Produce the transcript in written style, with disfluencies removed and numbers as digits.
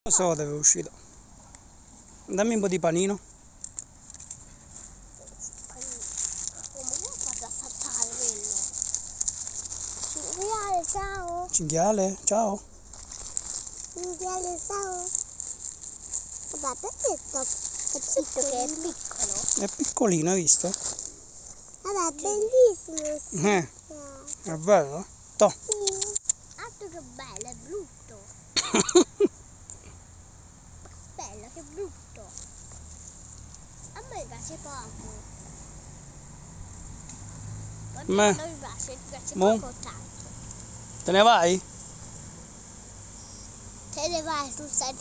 Non so dove è uscito. Dammi un po' di panino. Come l'ho fatto a saltare quello? Cinghiale, ciao. Cinghiale, ciao. Cinghiale, ciao. Vabbè, perché che è piccolo? È piccolino, hai visto? Vabbè, bellissimo. È bello? Toh. Sì. Altro che bello, è brutto. Bello, che brutto. A me piace poco. Ma non mi piace mo? poco tanto. Te ne vai? Te ne vai, tu stai